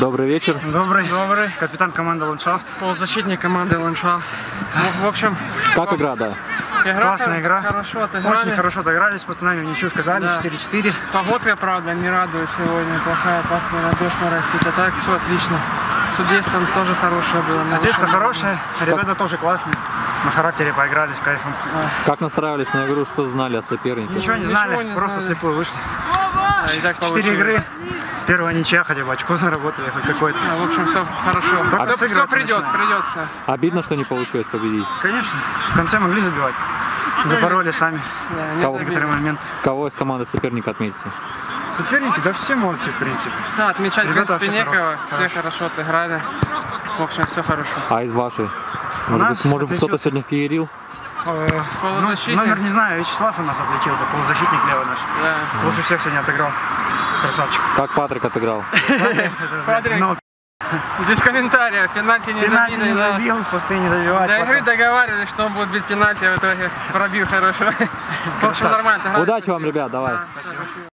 Добрый вечер. Добрый. Капитан команды «Ландшафт». Полузащитник команды «Ландшафт». В общем... Как игра, да? Классная игра. Хорошо отыграли. Очень хорошо отыграли, с пацанами в ничью сказали, 4-4. Погодка, правда, не радует сегодня. Плохая, пасмурная, дождь моросит. А так все отлично. Судейство тоже хорошее было. Судейство хорошее, ребята тоже классные. На характере поиграли с кайфом. Как настраивались на игру, что знали о сопернике? Ничего не знали, просто слепую вышли. 4 игры. Первая ничья, хотя бы очко заработали, хоть какой-то. В общем, все хорошо. Все придется. Обидно, что не получилось победить? Конечно. В конце могли забивать. Запороли сами. Некоторые моменты. Кого из команды соперника отметите? Соперники, да все молодцы, в принципе. Да, отмечать, в принципе, все некого. Все хорошо отыграли. В общем, все хорошо. А из вашей? Может быть, кто-то сегодня феерил? Номер не знаю, Вячеслав у нас отличил, это полузащитник левый наш. Да. Лучше всех сегодня отыграл. Красавчик. Как Патрик отыграл? Патрик, без комментариев, пенальти не забил, в пустыне не забивать. До игры договаривались, что он будет бить пенальти, а в итоге пробил хорошо. В общем, нормально. Удачи вам, ребят, давай. Спасибо.